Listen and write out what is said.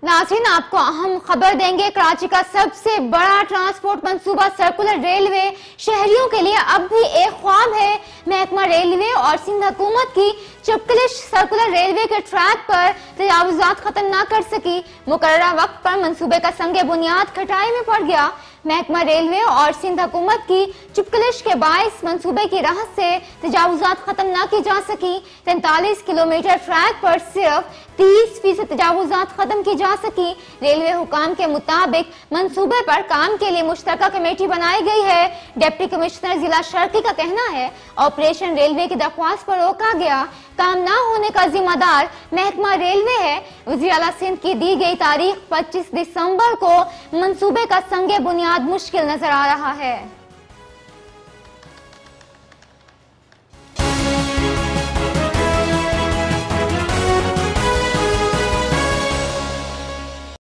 नाज़रीन, आपको अहम खबर देंगे। कराची का सबसे बड़ा ट्रांसपोर्ट मंसूबा सर्कुलर रेलवे शहरियों के लिए अब भी एक ख्वाब है। महकमा रेलवे और सिंध हुकूमत की चुपकलिश सर्कुलर रेलवे के ट्रैक पर तजावुजात खत्म न कर सकी। मुकर्ररा वक्त पर मंसूबे का संगे बुनियाद खटाई में पड़ गया। महकमा रेलवे और सिंध हुकूमत की चुपकलिश के बाइस मंसूबे की राह से तजावुजात खत्म न की जा सकी। 43 किलोमीटर ट्रैक पर सिर्फ 30% तजावुजात खत्म की जा सकी। रेलवे हुकाम के मुताबिक मंसूबे पर काम के लिए मुश्तरका कमेटी बनाई गई है। डिप्टी कमिश्नर जिला शर्की का कहना है ऑपरेशन रेलवे की दरख्वास्त पर रोका गया। काम न होने का जिम्मेदार महकमा रेलवे है। वज़ीर आला सिंध की दी गई तारीख 25 दिसंबर को मंसूबे का संगे बुनियाद मुश्किल नजर आ रहा है।